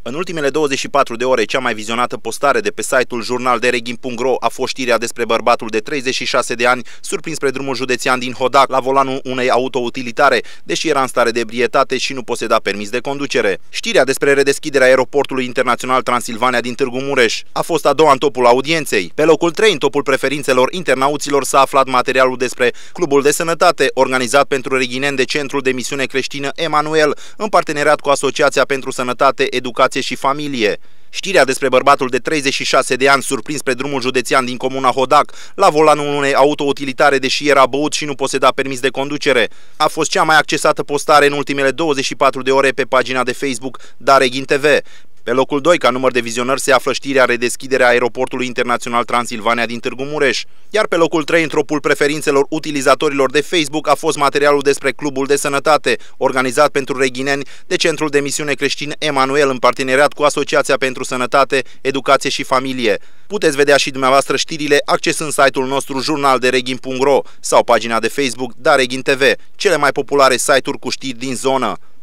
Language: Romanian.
În ultimele 24 de ore, cea mai vizionată postare de pe site-ul jurnaldereghin.ro a fost știrea despre bărbatul de 36 de ani surprins pe drumul județean din Hodac la volanul unei autoutilitare, deși era în stare de ebrietate și nu poseda permis de conducere. Știrea despre redeschiderea aeroportului internațional Transilvania din Târgu Mureș a fost a doua în topul audienței. Pe locul 3 în topul preferințelor internauților s-a aflat materialul despre Clubul de Sănătate, organizat pentru reghineni de Centrul de Misiune Creștină Emanuel, în parteneriat cu Asociația pentru Sănătate, Educație și Familie. Știrea despre bărbatul de 36 de ani surprins pe drumul județean din comuna Hodac la volanul unei autoutilitare, deși era băut și nu poseda permis de conducere, a fost cea mai accesată postare în ultimele 24 de ore pe pagina de Facebook Dareghin TV. Pe locul 2, ca număr de vizionări, se află știrea redeschiderea aeroportului internațional Transilvania din Târgu Mureș. Iar pe locul 3, în topul preferințelor utilizatorilor de Facebook, a fost materialul despre Clubul de Sănătate, organizat pentru reghineni de Centrul de Misiune Creștin Emanuel, în parteneriat cu Asociația pentru Sănătate, Educație și Familie. Puteți vedea și dumneavoastră știrile accesând site-ul nostru jurnaldereghin.ro sau pagina de Facebook Dareghin TV, cele mai populare site-uri cu știri din zonă.